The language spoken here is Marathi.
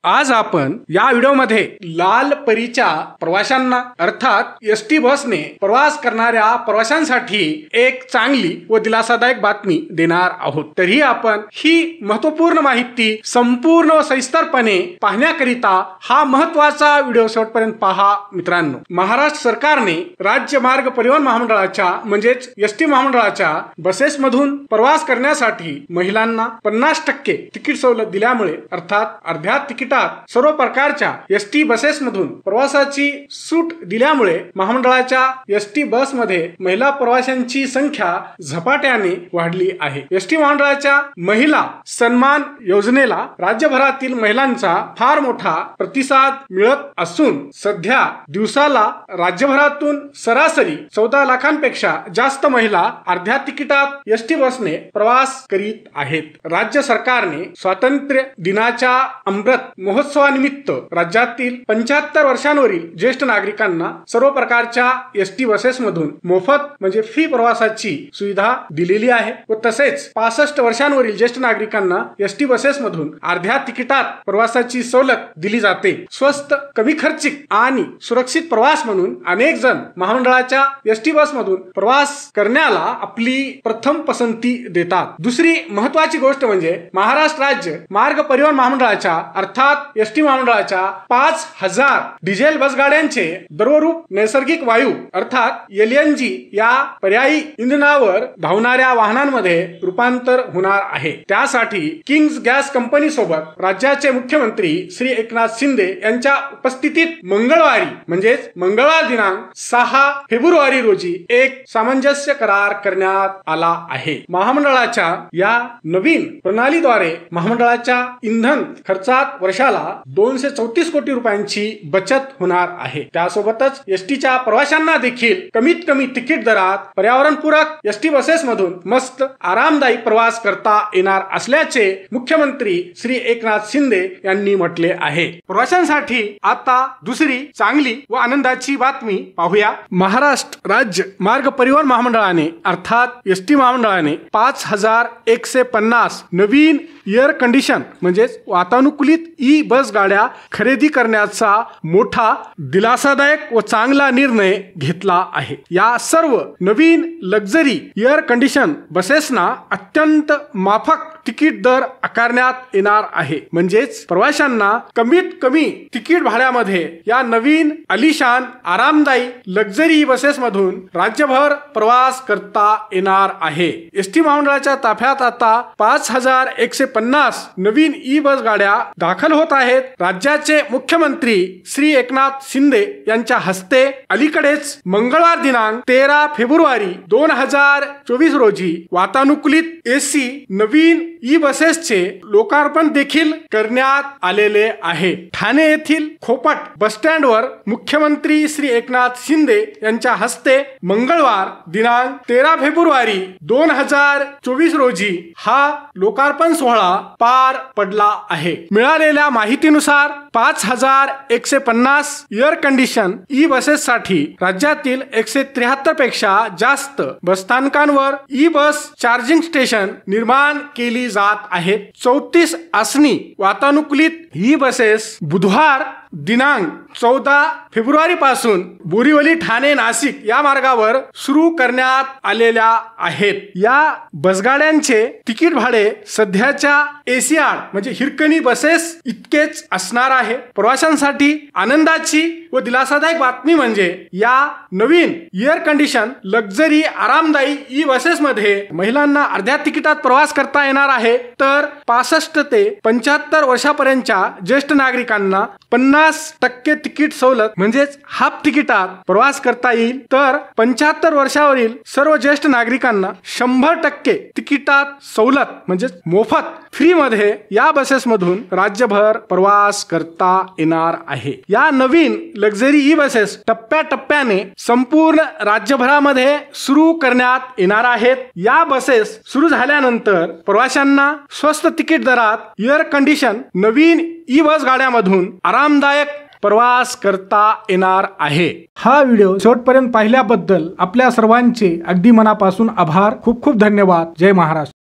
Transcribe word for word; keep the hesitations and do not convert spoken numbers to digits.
आज आपण या व्हिडिओमध्ये लाल परीच्या प्रवाशांना अर्थात एस टी बसने प्रवास करणाऱ्या प्रवाशांसाठी एक चांगली व दिलासादायक बातमी देणार आहोत। तरी आपण ही महत्त्वपूर्ण माहिती संपूर्ण व सविस्तरपणे पाहण्याकरिता हा महत्त्वाचा व्हिडिओ शेवटपर्यंत पहा मित्रांनो। महाराष्ट्र सरकारने राज्य मार्ग परिवहन महामंडळाच्या म्हणजेच एस टी महामंडळाच्या बसेस मधून प्रवास करण्यासाठी महिलांना पन्नास टक्के तिकीट सवलत दिल्यामुळे अर्थात अर्ध्या तिकिटात सर्व प्रकारच्या एस टी बसेस मधून प्रवासाची सूट दिल्यामुळे महामंडळाच्या एस टी बस मध्ये महिला प्रवाशांची संख्या झपाट्याने वाढली आहे। एस टी महामंडळाच्या महिला सन्मान योजनेला राज्यभरातील महिलांचा फार मोठा प्रतिसाद मिळत असून सध्या दिवसाला राज्यभरातून सरासरी चौदा लाखांपेक्षा जास्त महिला अर्ध्या तिकिटात एस टी बसने प्रवास करीत आहेत। राज्य सरकारने स्वातंत्र्य दिनाच्या अमृत महोत्सवानिमित्त राज्यातील पंच्याहत्तर वर्षांवरील ज्येष्ठ नागरिकांना सर्व प्रकारच्या एस टी बसेस मधून मोफत म्हणजे फ्री प्रवासाची सुविधा दिलेली आहे व तसेच पासष्ट वर्षांवरील ज्येष्ठ नागरिकांना एस टी बसेस मधून अर्ध्या तिकिटात प्रवासाची सवलत दिली जाते। स्वस्त कमी खर्चिक आणि सुरक्षित प्रवास म्हणून अनेक जण महामंडळाच्या एस टी बस मधून प्रवास करण्याला आपली प्रथम पसंती देतात। दुसरी महत्वाची गोष्ट म्हणजे महाराष्ट्र राज्य मार्ग परिवहन महामंडळाच्या अर्थात एस टी महामंडळाच्या पाच हजार डिझेल बस गाड्यांचे द्रवरूप नैसर्गिक वायू अर्थात एल एन जी या पर्यायी इंधनावर धावणाऱ्या वाहनांमध्ये रूपांतर होणार आहे। त्यासाठी किंग्स गॅस कंपनी सोबत राज्याचे मुख्यमंत्री श्री एकनाथ शिंदे यांच्या उपस्थितीत मंगळवारी म्हणजेच मंगळवार दिनांक सहा फेब्रुवारी रोजी एक सामंजस्य करार करण्यात आला आहे। महामंडळाच्या या नवीन प्रणालीद्वारे महामंडळाच्या इंधन खर्चात वर्षाला दोनशे चौतीस कोटी रुपयांची बचत होणार आहे। त्यासोबतच एसटीच्या प्रवाशांना देखील कमीत कमी तिकीट दरात पर्यावरणपूरक एसटी बसेस मधून मस्त आरामदायी प्रवास करता येणार असल्याचे मुख्यमंत्री श्री एकनाथ शिंदे यांनी म्हटले आहे। प्रवाशांसाठी आता दुसरी चांगली व आनंदाची बातमी पाहूया। महाराष्ट्र राज्य मार्ग परिवहन महामंडळाने अर्थात एसटी महामंडळाने पाच हजार एकशे पन्नास नवीन एअर कंडिशन म्हणजेच वातानुकूलित ई बस गाड्या खरेदी करण्याचा मोठा दिलासादायक व चांगला निर्णय घेतला आहे। या सर्व नवीन लक्झरी एअर कंडिशन बसेसना अत्यंत माफक तिकीट दर आकारण्यात येणार आहे। म्हणजेच प्रवाशांना कमीत कमी तिकीट भाड्यामध्ये या नवीन आलिशान आरामदायी लक्झरी बसेस मधून राज्यभर प्रवास करता येणार आहे। एसटी महामंडळाच्या ताफ्यात आता पाच हजार एकशे पन्नास नवीन ई बस गाड्या दाखल होत आहेत। राज्याचे मुख्यमंत्री श्री एकनाथ शिंदे यांच्या हस्ते अलीकडेच मंगळवार दिनांक तेरा फेब्रुवारी दोन हजार चोवीस रोजी वातानुकूलित एसी नवीन ई बसेसचे लोकार्पण देखील करण्यात आलेले आहे। ठाणे येथील खोपट बस स्टँडवर मुख्यमंत्री श्री एकनाथ शिंदे यांच्या हस्ते मंगळवार दिनांक तेरा फेब्रुवारी दोन हजार चोवीस रोजी हा लोकार्पण सोहळा पार पडला आहे। मिळालेल्या माहितीनुसार पाच हजार एकशे पन्नास एअर कंडिशन ई बसेस साठी राज्यातील एकशे त्र्याहत्तर पेक्षा जास्त बसस्थानकांवर ई बस चार्जिंग स्टेशन निर्माण केली जात आहेत। चौतीस आसनी वातानुकूलित ई बसेस बुधवार दिनांक चौदा फेब्रुवारी पासून बोरीवली ठाणे नाशिक या मार्गावर सुरू करण्यात आलेल्या आहेत। या बसगाड्यांचे तिकीट भाडे सध्याच्या एसीआर म्हणजे हिरकणी बसेस इतकेच असणार आहे। प्रवाशांसाठी आनंदाची व दिलासादायक बातमी म्हणजे या नवीन एअर कंडिशन लक्झरी आरामदायी ई बसेस मध्ये महिलांना अर्ध्या तिकिटात प्रवास करता येणार आहे, तर पासष्ट ते पंच्याहत्तर वर्षापर्यंतच्या ज्येष्ठ नागरिकांना पन्नास टक्के तिकीट सवलत म्हणजेच हाफ तिकिटात प्रवास करता येईल, तर पंच्याहत्तर वर्षावरील सर्व ज्येष्ठ नागरिकांना शंभर टक्के तिकिटात सवलत म्हणजेच मोफत फ्री मध्ये या बसेस मधून राज्यभर प्रवास करता येणार आहे। या नवीन लक्झरी ई बसेस टप्प्याटप्प्याने संपूर्ण राज्यभरामध्ये सुरू करण्यात येणार आहेत। या बसेस सुरू झाल्यानंतर प्रवाशांना स्वस्त तिकीट दरात एअर कंडिशन नवीन ई बस गाड्यामधून आरामदायक प्रवास करता येणार आहे। हा व्हिडिओ शेवटपर्यंत पाहिल्याबद्दल आपल्या सर्वांचे अगदी मनापासून आभार। खूप खूप धन्यवाद। जय महाराष्ट्र।